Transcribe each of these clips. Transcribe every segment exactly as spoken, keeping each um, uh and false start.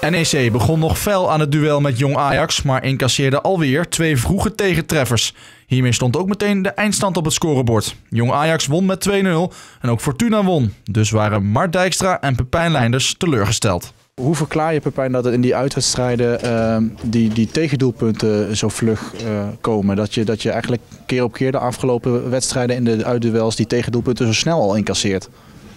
N E C begon nog fel aan het duel met Jong Ajax, maar incasseerde alweer twee vroege tegentreffers. Hiermee stond ook meteen de eindstand op het scorebord. Jong Ajax won met twee nul en ook Fortuna won. Dus waren Mart Dijkstra en Pepijn Leinders teleurgesteld. Hoe verklaar je, Pepijn, dat er in die uitwedstrijden uh, die, die tegendoelpunten zo vlug uh, komen? Dat je, dat je eigenlijk keer op keer de afgelopen wedstrijden in de uitduels die tegendoelpunten zo snel al incasseert?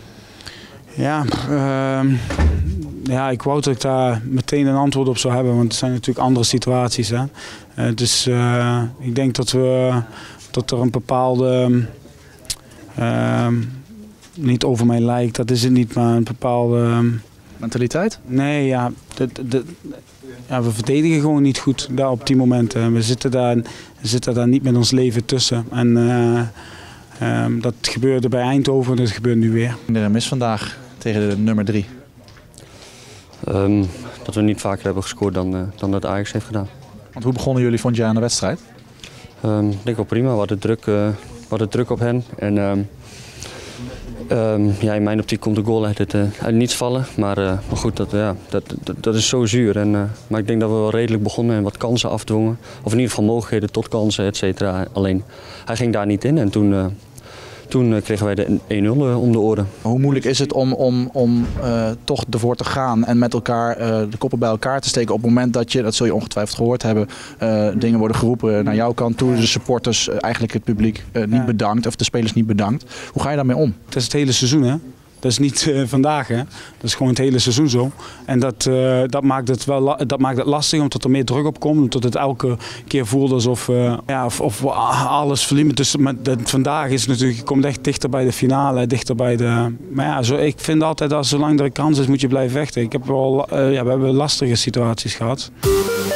Ja, uh, ja, ik wou dat ik daar meteen een antwoord op zou hebben, want het zijn natuurlijk andere situaties. Hè? Uh, dus uh, ik denk dat, we, dat er een bepaalde, uh, niet over mij lijkt, dat is het niet, maar een bepaalde... Mentaliteit? Nee, ja, de, de, ja, we verdedigen gewoon niet goed daar op die momenten. We zitten daar, we zitten daar niet met ons leven tussen. En uh, um, dat gebeurde bij Eindhoven, dat gebeurt nu weer. Er een mis vandaag tegen de nummer drie. Um, dat we niet vaker hebben gescoord dan, uh, dan dat Ajax heeft gedaan. Want hoe begonnen jullie, vond je, aan de wedstrijd? Um, ik denk wel prima, we hadden druk, uh, we hadden druk op hen. En, um, Um, ja, in mijn optiek komt de goal uit het, uh, uit niets vallen. Maar, uh, maar goed, dat, ja, dat, dat, dat is zo zuur. En, uh, maar ik denk dat we wel redelijk begonnen en wat kansen afdwongen. Of in ieder geval mogelijkheden tot kansen, et cetera. Alleen, hij ging daar niet in en toen, uh, toen uh, kregen wij de één nul uh, om de oren. Hoe moeilijk is het om, om, om uh, toch ervoor te gaan en met elkaar uh, de koppen bij elkaar te steken op het moment dat je, dat zul je ongetwijfeld gehoord hebben, uh, dingen worden geroepen naar jouw kant toe, de supporters, uh, eigenlijk het publiek uh, niet ja. bedankt of de spelers niet bedankt. Hoe ga je daarmee om? Het is het hele seizoen, hè? Dat is niet uh, vandaag, hè? Dat is gewoon het hele seizoen zo. En dat, uh, dat, maakt het wel, dat maakt het lastig omdat er meer druk op komt. Omdat het elke keer voelt alsof uh, ja, of, of alles verliemt. Dus met, dat, vandaag is het natuurlijk, je komt echt dichter bij de finale, dichter bij de... Maar ja, zo, ik vind altijd dat zolang er een kans is moet je blijven vechten. Ik heb wel, uh, ja, we hebben lastige situaties gehad.